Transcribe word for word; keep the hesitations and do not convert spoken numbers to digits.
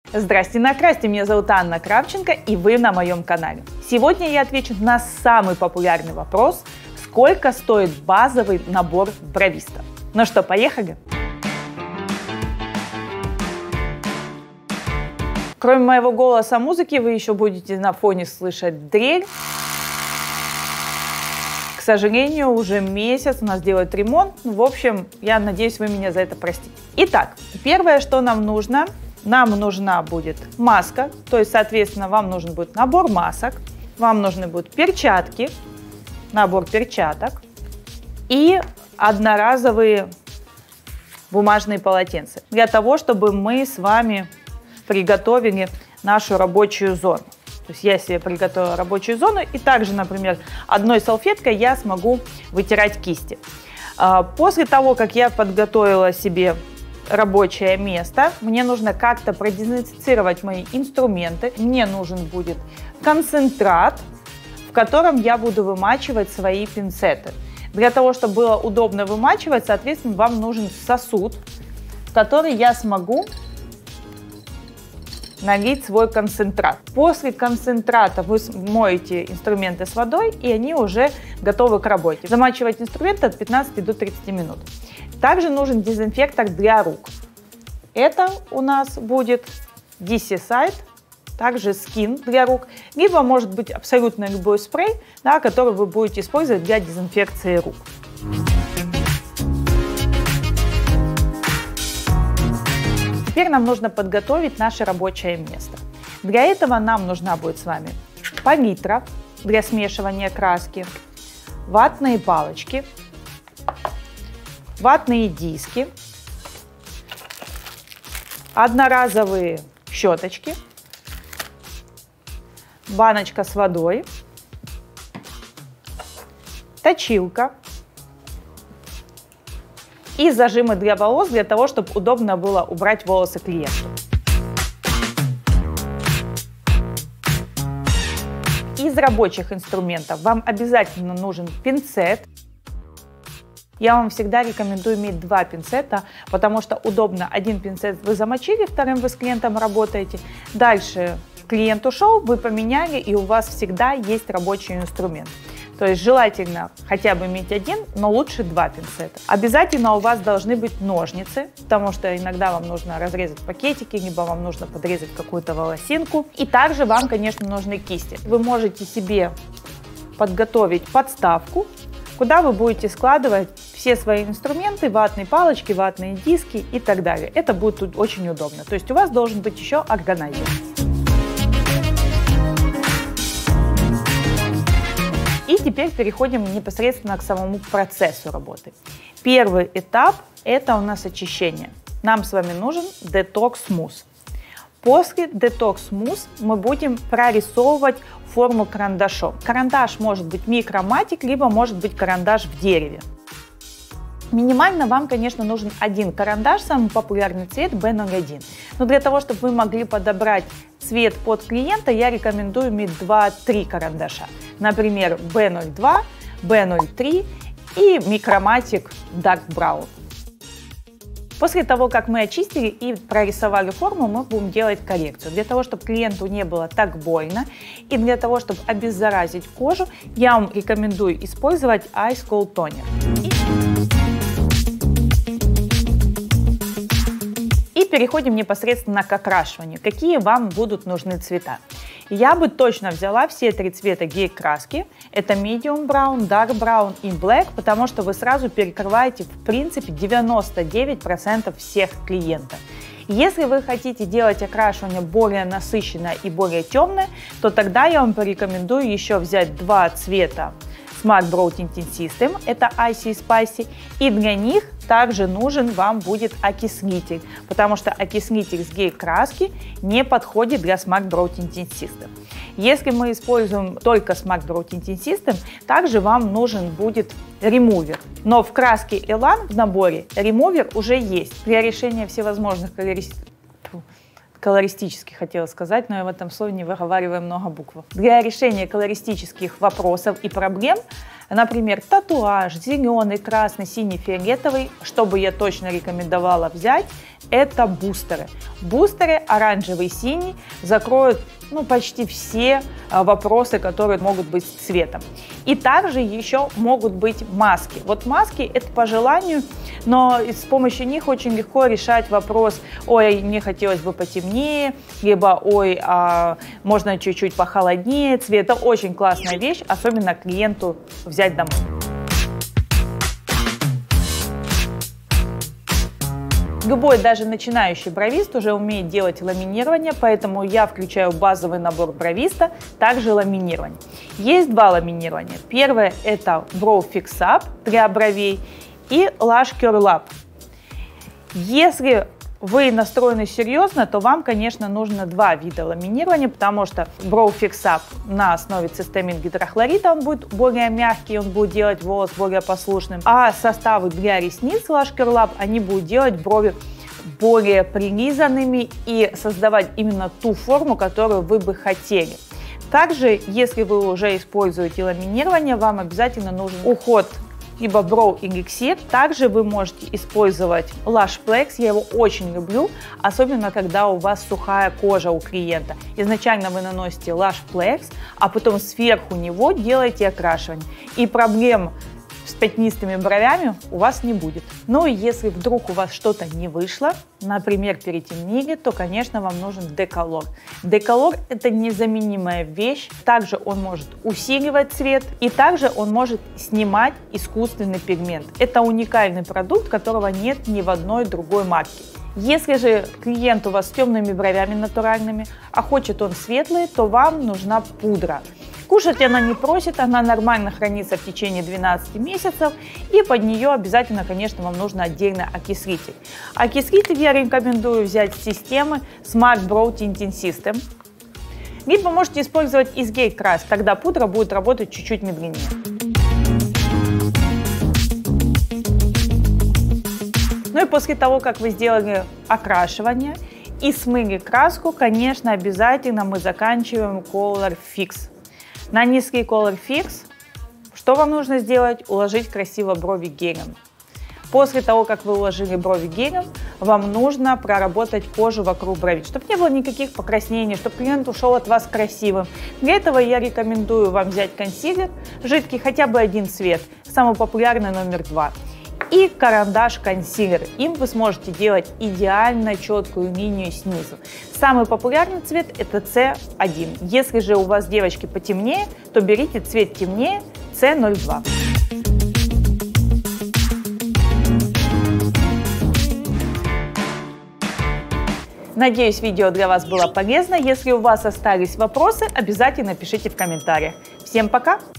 Здрасте, накрасьте, меня зовут Анна Кравченко, и вы на моем канале. Сегодня я отвечу на самый популярный вопрос: сколько стоит базовый набор бровиста? Ну что, поехали? Кроме моего голоса, музыки, вы еще будете на фоне слышать дрель. К сожалению, уже месяц у нас делают ремонт. В общем, я надеюсь, вы меня за это простите. Итак, первое, что нам нужно, нам нужна будет маска, то есть, соответственно, вам нужен будет набор масок, вам нужны будут перчатки, набор перчаток и одноразовые бумажные полотенца, для того, чтобы мы с вами приготовили нашу рабочую зону. То есть я себе приготовила рабочую зону, и также, например, одной салфеткой я смогу вытирать кисти. После того, как я подготовила себе рабочее место, мне нужно как-то продезинфицировать мои инструменты. Мне нужен будет концентрат, в котором я буду вымачивать свои пинцеты. Для того, чтобы было удобно вымачивать, соответственно, вам нужен сосуд, в который я смогу налить свой концентрат. После концентрата вы моете инструменты с водой, и они уже готовы к работе. Замачивать инструменты от пятнадцати до тридцати минут. Также нужен дезинфектор для рук. Это у нас будет Dicicide, также Skin для рук, либо может быть абсолютно любой спрей, да, который вы будете использовать для дезинфекции рук. Теперь нам нужно подготовить наше рабочее место. Для этого нам нужна будет с вами палитра для смешивания краски, ватные палочки, ватные диски, одноразовые щеточки, баночка с водой, точилка и зажимы для волос, для того, чтобы удобно было убрать волосы клиенту. Из рабочих инструментов вам обязательно нужен пинцет. Я вам всегда рекомендую иметь два пинцета, потому что удобно. Один пинцет вы замочили, вторым вы с клиентом работаете. Дальше клиент ушел, вы поменяли, и у вас всегда есть рабочий инструмент. То есть желательно хотя бы иметь один, но лучше два пинцета. Обязательно у вас должны быть ножницы, потому что иногда вам нужно разрезать пакетики, либо вам нужно подрезать какую-то волосинку. И также вам, конечно, нужны кисти. Вы можете себе подготовить подставку, куда вы будете складывать все свои инструменты, ватные палочки, ватные диски и так далее. Это будет тут очень удобно. То есть у вас должен быть еще органайзер. И теперь переходим непосредственно к самому процессу работы. Первый этап – это у нас очищение. Нам с вами нужен Detox Mousse. После Detox Mousse мы будем прорисовывать форму карандашом. Карандаш может быть микроматик, либо может быть карандаш в дереве. Минимально вам, конечно, нужен один карандаш, самый популярный цвет бэ ноль один. Но для того, чтобы вы могли подобрать цвет под клиента, я рекомендую иметь два-три карандаша. Например, бэ ноль два, бэ ноль три и микроматик Dark Brown. После того, как мы очистили и прорисовали форму, мы будем делать коррекцию. Для того, чтобы клиенту не было так больно и для того, чтобы обеззаразить кожу, я вам рекомендую использовать Ice Cold Toner. И переходим непосредственно к окрашиванию. Какие вам будут нужны цвета? Я бы точно взяла все три цвета гель-краски. Это Medium Brown, Dark Brown и Black, потому что вы сразу перекрываете, в принципе, девяносто девять процентов всех клиентов. Если вы хотите делать окрашивание более насыщенное и более темное, то тогда я вам порекомендую еще взять два цвета Smart Brow Tinting System, это Icy Spicy, и для них также нужен вам будет окислитель, потому что окислитель с гель-краски не подходит для Smart Brow Tinting System. Если мы используем только Smart Brow Tinting System, также вам нужен будет ремувер. Но в краске Elan в наборе ремувер уже есть. Для решения всевозможных колористических колористических, хотела сказать, но я в этом слове не выговариваю много букв. Для решения колористических вопросов и проблем например, татуаж, зеленый, красный, синий, фиолетовый, что бы я точно рекомендовала взять, это бустеры. Бустеры оранжевый и синий закроют ну, почти все вопросы, которые могут быть с цветом. И также еще могут быть маски. Вот маски это по желанию, но с помощью них очень легко решать вопрос: ой, мне хотелось бы потемнее, либо ой, а можно чуть-чуть похолоднее. Цвет — это очень классная вещь, особенно клиенту взять домой. Любой, даже начинающий бровист уже умеет делать ламинирование, поэтому я включаю базовый набор бровиста, также ламинирование. Есть два ламинирования. Первое – это Brow Fix Up для бровей и Lash Curl Up. Если вы настроены серьезно, то вам, конечно, нужно два вида ламинирования, потому что Brow Fix Up на основе цистамин гидрохлорида, он будет более мягкий, он будет делать волос более послушным, а составы для ресниц Lash Curl Up, они будут делать брови более прилизанными и создавать именно ту форму, которую вы бы хотели. Также, если вы уже используете ламинирование, вам обязательно нужен уход либо Brow Elixir. Также вы можете использовать Lash Flex, я его очень люблю, особенно когда у вас сухая кожа у клиента. Изначально вы наносите Lash Flex, а потом сверху него делаете окрашивание. И проблем с пятнистыми бровями у вас не будет. Ну и если вдруг у вас что-то не вышло, например, перетемнили, то, конечно, вам нужен деколор. Деколор – это незаменимая вещь. Также он может усиливать цвет, и также он может снимать искусственный пигмент. Это уникальный продукт, которого нет ни в одной другой марке. Если же клиент у вас с темными бровями натуральными, а хочет он светлые, то вам нужна пудра. Кушать она не просит, она нормально хранится в течение двенадцати месяцев, и под нее обязательно, конечно, вам нужно отдельно окислитель. Окислитель я рекомендую взять с системы Smart Brow Tinting System. Либо можете использовать Eastgate Crust, тогда пудра будет работать чуть-чуть медленнее. Ну и после того, как вы сделали окрашивание и смыли краску, конечно, обязательно мы заканчиваем Color Fix. На низкий Color Fix что вам нужно сделать? Уложить красиво брови гелем. После того, как вы уложили брови гелем, вам нужно проработать кожу вокруг бровей, чтобы не было никаких покраснений, чтобы клиент ушел от вас красивым. Для этого я рекомендую вам взять консилер жидкий, хотя бы один цвет, самый популярный номер два. И карандаш-консилер. Им вы сможете делать идеально четкую линию снизу. Самый популярный цвет это Си один. Если же у вас, девочки, потемнее, то берите цвет темнее Си ноль два. Надеюсь, видео для вас было полезно. Если у вас остались вопросы, обязательно пишите в комментариях. Всем пока!